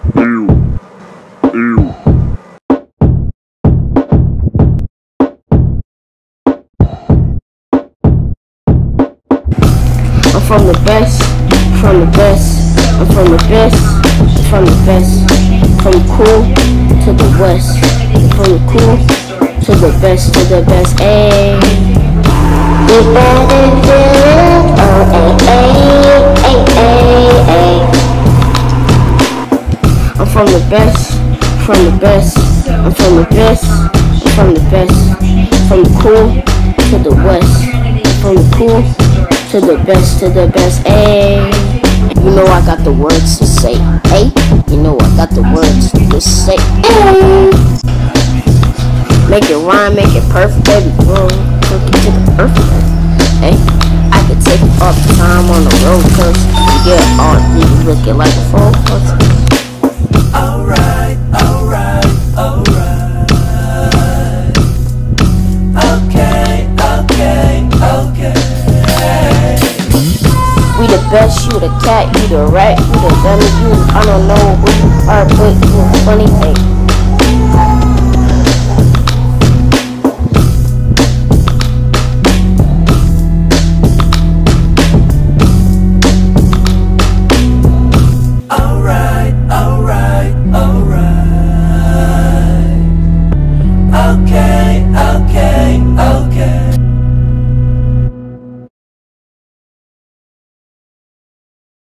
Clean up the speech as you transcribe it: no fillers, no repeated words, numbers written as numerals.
I'm from the best, from the best, I'm from the best, from the best, from cool to the west, from the cool to the best, ayy. You better do it, oh ayy. I'm from the best, from the best, I'm from the best, from the best, from cool to the west, from the cool to the best, ayy. You know I got the words to say, ayy. You know I got the words to say, ayy. Make it rhyme, make it perfect, baby. Take it to the perfect, ayy. I could take it all the time on the road, cause you get all these looking like a phone, Alright. We the best, you the cat, you the rat, you the dummy, you, I don't know who you are, but you funny, ayy.